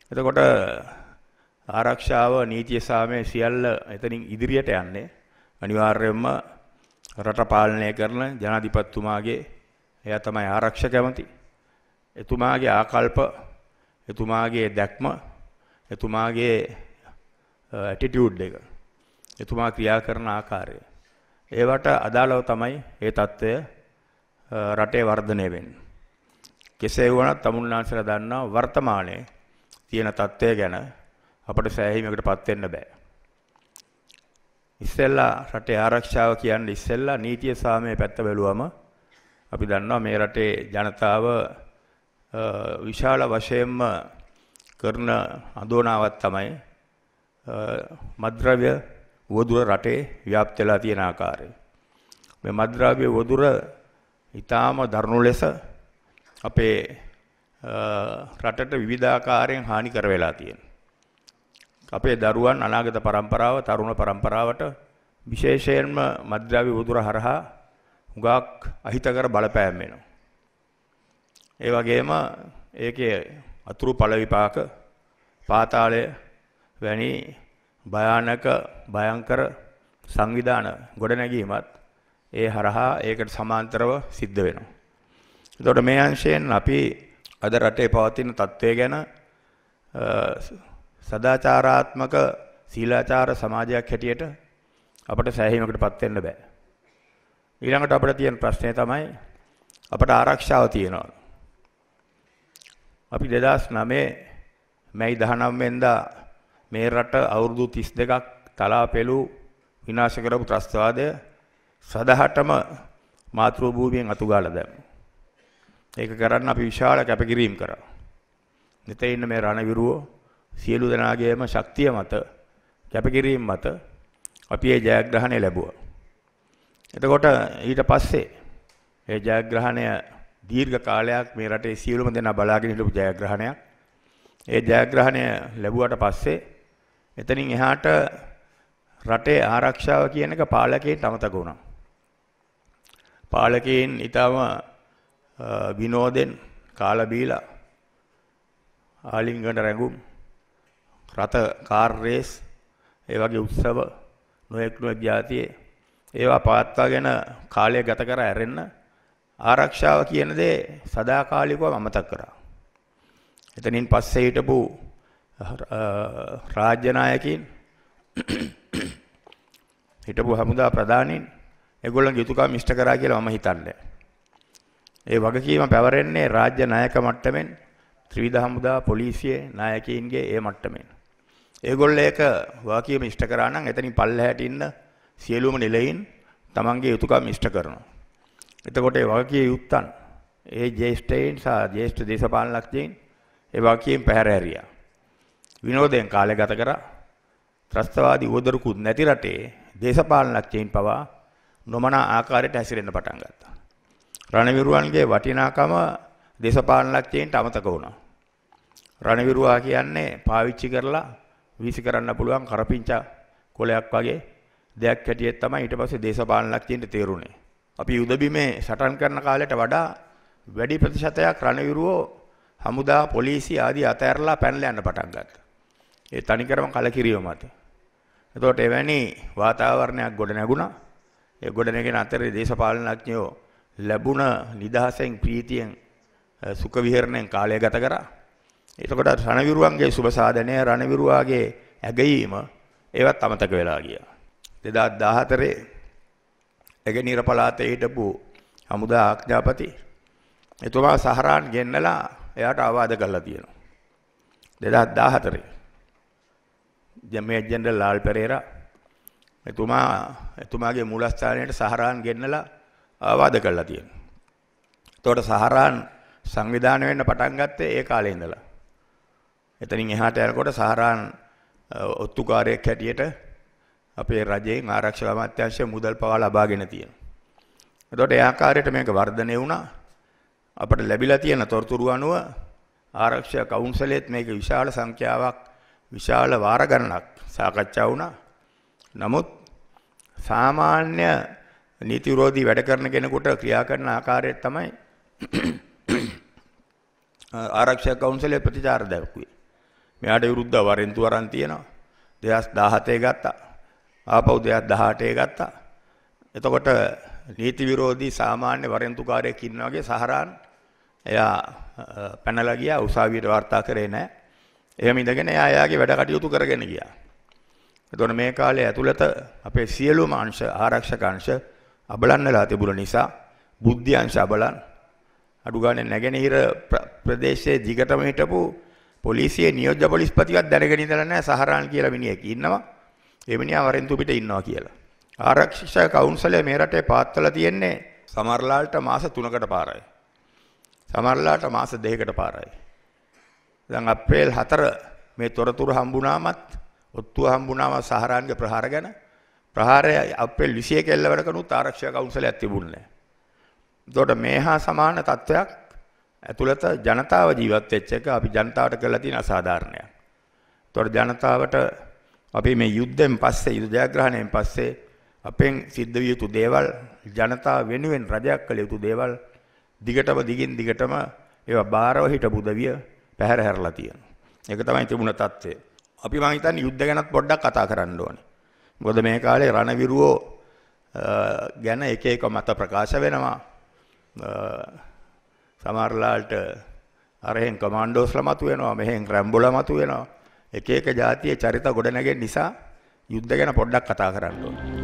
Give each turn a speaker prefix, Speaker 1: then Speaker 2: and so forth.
Speaker 1: එතකොට ආරක්ෂාව නීතිය සාමය සියල්ල එතනින් ඉදිරියට යන්නේ අනිවාර්යයෙන්ම රට පාලනය කරන ජනාධිපතිතුමාගේ එයා තමයි ආරක්ෂක ඇමති. එතුමාගේ ආකල්ප, එතුමාගේ දැක්ම, එතුමාගේ ඇටිටියුඩ් එක, එතුමා ක්‍රියා කරන ආකාරය, ඒවට අදාළව තමයි ඒ தত্ত্বය රටේ වර්ධනය වෙන්නේ. කෙසේ වුණත් තමුන්නාන්සලා දන්නා වර්තමානයේ තියෙන தত্ত্বය ගැන අපිට සෑහීමකටපත් වෙන්න බෑ. ඉස්සෙල්ලා රටේ ආරක්ෂාව කියන්නේ ඉස්සෙල්ලා නීතිය සාමය පැත්ත බැලුවම අපි දන්නවා මේ රටේ ජනතාව විශාල වශයෙන්ම කරන අඳෝනාවක් තමයි මද්ද්‍රව්‍ය වදුර රටේ ව්‍යාප්ත වෙලා තියෙන ආකාරය. මේ මද්ද්‍රව්‍ය වදුර ඊටාම දරුණු ලෙස අපේ රටට විවිධාකාරයෙන් හානි කර වෙලා තියෙනවා. අපේ දරුවන් අනාගත પરම්පරාව, තරුණ પરම්පරාවට විශේෂයෙන්ම මද්ද්‍රව්‍ය වදුර හරහා හුඟක් අහිතකර බලපෑම් වෙනවා. ඒ වගේම ඒකේ අතුරු ඵල විපාක පාතාලය වැනි භයානක භයංකර සංවිධාන ගොඩනැගීමත් ඒ හරහා ඒකට සමාන්තරව සිද්ධ වෙනවා. එතකොට මේ අංශයෙන් අපි අද රටේ පවතින තත්ත්වය ගැන සදාචාරාත්මක සීලාචාර සමාජයක් හැටියට අපට සෑහීමකටපත් වෙන්න බෑ. ඊළඟට අපිට තියෙන ප්‍රශ්නේ තමයි අපට ආරක්ෂාව තියෙනවා. අපි 2009 මැයි 19 වෙනිදා මේ රට අවුරුදු 32ක් තලාපෙළු විනාශ කරපු ත්‍රස්තවාදය සදහටම මාතෘ භූමියෙන් අතුගාලා දැම්මා. ඒක කරන්න අපි විශාල කැපකිරීම කරා. මෙතේ ඉන්න මේ රණවිරුවෝ සියලු දෙනාගේම ශක්තිය මත කැපකිරීම මත අපි ඒ ජයග්‍රහණය ලැබුවා. එතකොට ඊට පස්සේ ඒ ජයග්‍රහණය දීර්ඝ කාලයක් මේ රටේ සියලුම දෙනා බලාගෙන හිටපු ජයග්‍රහණයක්. ඒ ජයග්‍රහණය ලැබුවට පස්සේ එතනින් එහාට රටේ ආරක්ෂාව කියන එක පාලකයන්ට අමතක වුණා. පාලකයන් ඊටම විනෝදෙන් කාලා බීලා ආලිංගන රැඟුම් රත කාර් රේස් ඒ වගේ උත්සව නොයෙක් જાතියේ ඒවා පවත්වාගෙන කාලය ගත කර ඇරෙන්න ආරක්ෂාව කියන දේ සදාකාලිකව අමතක කරා. එතනින් පස්සේ හිටපු රාජ්‍ය නායකයින් හිටපු හමුදා ප්‍රධානීන් ඒගොල්ලන්ගේ යුතුයකම් ඉෂ්ට කරා කියලා මම හිතන්නේ. ඒ වගකීම පැවරෙන්නේ රාජ්‍ය නායක මට්ටමින් ත්‍රිවිධ හමුදා පොලිසියේ නායකයින්ගේ ඒ මට්ටමින්. ඒගොල්ලෝ ඒක වගකීම ඉෂ්ට කරා නම් එතනින් පල්ලෙහාට ඉන්න සියලුම නිලයින් තමන්ගේ යුතුයකම් ඉෂ්ට කරනවා. එතකොට ඒ වගකීම් යුත්තන් ඒ ජ්‍යෙෂ්ඨයින් සහ ජ්‍යෙෂ්ඨ දේශපාලනඥයින් ඒ වගකීම් පැහැර හැරියා. විනෝදයෙන් කාලය ගත කරා. ත්‍රස්තවාදී උවදුරුකුත් නැති රටේ දේශපාලනඥයින් පවා නොමනා ආකාරයට හැසිරෙන්න පටන් ගත්තා. රණවිරුවන්ගේ වටිනාකම දේශපාලනඥයින්ට අමතක වුණා. රණවිරුවා කියන්නේ පාවිච්චි කරලා වීසි කරන්න පුළුවන් කරපිංචා කොලයක් වගේ දෙයක් හැටියට තමයි ඊට පස්සේ දේශපාලනඥයින්ට තේරුනේ. අපි යුදබිමේ සටන් කරන කාලයට වඩා වැඩි ප්‍රතිශතයක් රණවිරුවෝ හමුදා පොලිසිය ආදී අතහැරලා පැනලා යන්න පටන් ගත්තා. ඒ තනිකරම කලකිරීම මත. එතකොට එවැනි වාතාවරණයක් ගොඩ නැගුණා. ඒ ගොඩ නැගෙන අතරේ දේශපාලනඥයෝ ලැබුණ නිදහසෙන් ප්‍රීතියෙන් සුඛ විහරණයෙන් කාලය ගත කරා. එතකොට රණවිරුවන්ගේ සුබ සාධනය රණවිරුවාගේ ඇගීම ඒවත් අමතක වෙලා ගියා. 2014 එගනිර පළාතේ හිටපු හමුදා ආඥාපති එතුමා සහරාන් ගෙන්නලා එයාට ආවාද කරලා තියෙනවා. 2014 ජමේජ් ජෙනරල් ලාල් පෙරේරා එතුමාගේ මූලස්ථානයට සහරාන් ගෙන්නලා ආවාද කරලා තියෙනවා. එතකොට සහරාන් සංවිධානය වෙන්න පටන් ගත්තේ ඒ කාලේ ඉඳලා. එතනින් එහාට යනකොට සහරාන් ඔත්තුකාරයෙක් හැටියට අපේ රජයෙන් ආරක්ෂක අමාත්‍යාංශය මුදල් පවා ලබාගෙන තියෙනවා. එතකොට ඒ ආකාරයට මේක වර්ධනය වුණා. අපට ලැබිලා තියෙන තොරතුරු අනුව ආරක්ෂක කවුන්සිලෙත් මේක විශාල සංඛ්‍යාවක් විශාල වාර ගණනක් සාකච්ඡා වුණා. නමුත් සාමාන්‍ය නීති විරෝධී වැඩ කරන කෙනෙකුට ක්‍රියා කරන ආකාරය තමයි ආරක්ෂක කවුන්සිලේ ප්‍රතිචාර දක්වුවේ. මෙයාට විරුද්ධව වරෙන්තු අරන් තියෙනවා. 2017 ගත්තා. ආපහු 2018 ගත්තා. එතකොට නීති විරෝධී සාමාන්‍ය වරෙන්තුකාරයෙක් ඉන්නා වගේ සහරාන් එයා පැනලා ගියා උසාවියට වාර්තා කරේ නැහැ. එහෙම ඉඳගෙන එයාගේ වැඩ කටයුතු කරගෙන ගියා. එතකොට මේ කාලේ ඇතුළත අපේ සියලුම අංශ ආරක්ෂක අංශ අබලන් වෙලා තිබුණ නිසා බුද්ධි අංශ අබලන් අඩු ගානේ නැගෙනහිර ප්‍රදේශයේ දිගටම හිටපු පොලිසියේ නියෝජ්‍ය පොලිස්පතිවත් දැනගෙන ඉඳලා නැහැ සහරාන් කියලා මිනිහෙක් ඉන්නවා. ඒ මිනිහා වරෙන්තු පිට ඉන්නවා කියලා. ආරක්ෂක කවුන්සලය මේ රටේ පාත්වලා තියෙන්නේ සමහරලාට මාස 3කට පාරයි. සමහරලාට මාස 2කට පාරයි. දැන් අප්‍රේල් 4 මේ තොරතුරු හම්බුනාමත් ඔත්තුව හම්බුනාම සහරාන්ගේ ප්‍රහාර ගැන ප්‍රහාරය අප්‍රේල් 21 එල්ලවරකනුත් ආරක්ෂක කවුන්සලයක් තිබුණේ නැහැ. එතකොට මේ හා සමාන තත්වයක් ඇතුළත ජනතාව ජීවත් වෙච්ච එක අපි ජනතාවට කරලා තියෙන අසාධාරණයක්. එතකොට ජනතාවට අපි මේ යුද්ධයෙන් පස්සේ යුද්ධ ජයග්‍රහණයෙන් පස්සේ අපෙන් සිද්ධ විය යුතු දේවල් ජනතාව වෙනුවෙන් රජයක් කළ යුතු දේවල් දිගින් දිගටම ඒවා බාරව හිටපු දවිය පැහැර හැරලා තියෙනවා. ඒක තමයි තිබුණ තත්ත්වය. අපි මම හිතන්නේ යුද්ධ ගැනත් පොඩ්ඩක් කතා කරන්න ඕනේ. මොකද මේ කාලේ රණවිරුවෝ ගැන එක එක මත ප්‍රකාශ වෙනවා. සමහරලාට අරහෙන් කමාන්ඩෝස්ලා මතුවෙනවා, මෙහෙන් රැම්බෝලා මතුවෙනවා. එක එක જાතියේ චරිත ගොඩනැගෙන නිසා යුද්ධ ගැන පොඩ්ඩක් කතා කරන්න ඕනේ.